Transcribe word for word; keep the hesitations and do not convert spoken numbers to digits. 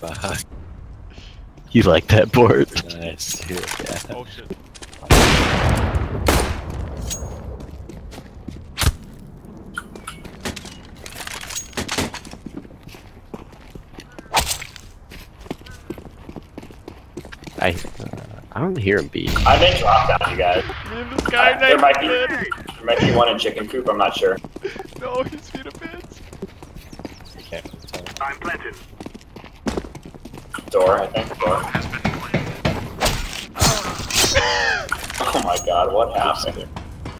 Fuck. You like that board? Nice, dude. Yeah. Oh shit. I uh, I don't hear him beat. I may drop down, you guys. Me and this guy Uh, there might be dead. there might be one in chicken coop. I'm not sure. No, he's feet of bits. I can't tell. I'm planted. Door, I think. Door. Oh my god, what happened?